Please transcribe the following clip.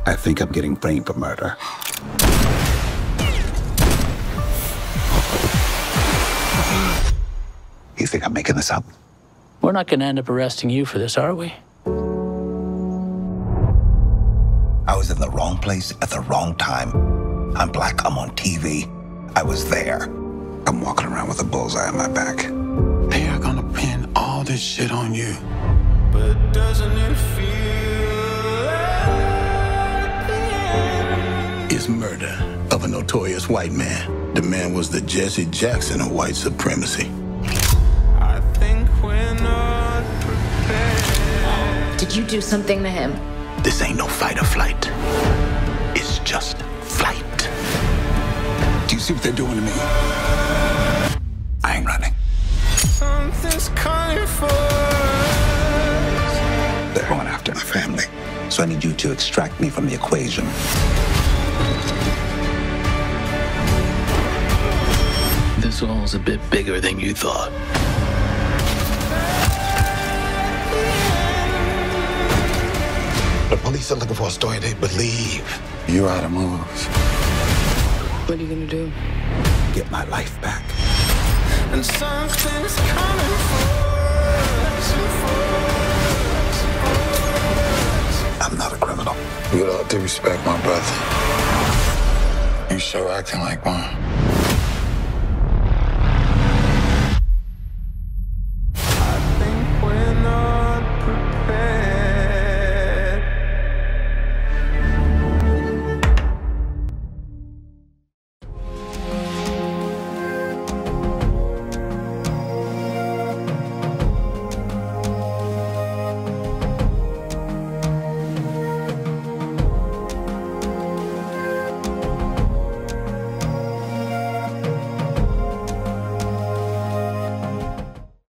I think I'm getting framed for murder. You think I'm making this up? We're not going to end up arresting you for this, are we? I was in the wrong place at the wrong time. I'm black, I'm on TV. I was there. I'm walking around with a bullseye on my back. They are gonna pin all this shit on you. But doesn't it feel like the end? It's murder of a notorious white man. The man was the Jesse Jackson of white supremacy. I think we're not prepared. Did you do something to him? This ain't no fight or flight. It's just flight. Do you see what they're doing to me? I ain't running. Something's coming for us. They're going after my family. So I need you to extract me from the equation. This all's a bit bigger than you thought. The police are looking for a story they believe. You're out of moves. What are you gonna do? Get my life back. And something's coming for us. I'm not a criminal. With all due respect, my brother, you sure acting like one.